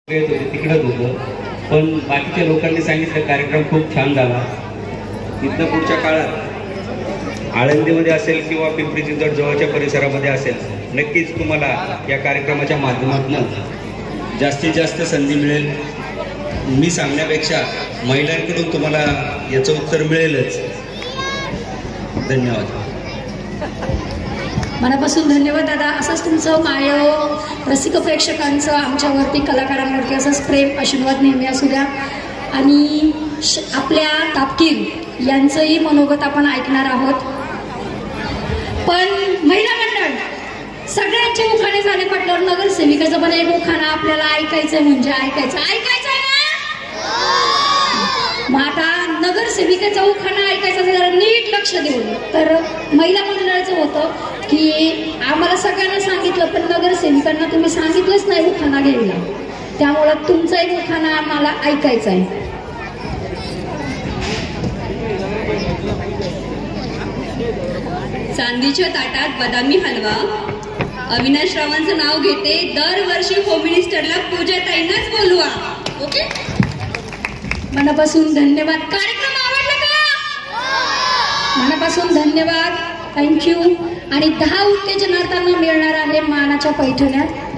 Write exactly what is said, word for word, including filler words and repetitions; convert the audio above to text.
तिकडच होतं, पण बाकीच्या लोकांनी सांगितलं कार्यक्रम खूप छान झाला. इथनं पुढच्या काळात आळंदीमध्ये असेल किंवा पिंपरी चिंचवड जवळच्या परिसरामध्ये असेल, नक्कीच तुम्हाला या कार्यक्रमाच्या माध्यमातून जास्तीत जास्त संधी मिळेल. मी सांगण्यापेक्षा महिलांकडून तुम्हाला याचं उत्तर मिळेलच. धन्यवाद. मनापासून धन्यवाद दादा. असंच तुमचं माय रसिक प्रेक्षकांचं आमच्यावरती कलाकारांवरती असंच प्रेम आशीर्वाद नेहमी असू द्या. आणि आपल्या तापकीर यांचंही मनोगत आपण ऐकणार आहोत. पण महिला मंडळ सगळ्यांचे उखाणे झाले म्हटल्यावर नगरसेविकाचं पण एक उखाणा आपल्याला ऐकायचंय, म्हणजे ऐकायचं ऐकायचंय ना. मग आता नगरसेविकेचा उखाणा ऐकायचा जरा नीट लक्ष देऊन. तर महिला मंडळाचं होतं की आम्हाला सगळ्यांना सांगितलं, पण नगरसेविकांना तुम्ही सांगितलंच नाही उखाणा घ्यायला, त्यामुळं तुमचा एक उखाणा आम्हाला ऐकायचा आहे. चांदीच्या ताटात बदामी हलवा. अविनाश रावांचं नाव घेते. दरवर्षी होम मिनिस्टरला पूजाताईंनाच बोलवा. ओके. मनापासून धन्यवाद. कार्यक्रम आवडला का? मनापासून धन्यवाद. थँक्यू. आणि दहा उत्तेजनार्थांना मिळणार आहे मानाच्या पैठण्यात.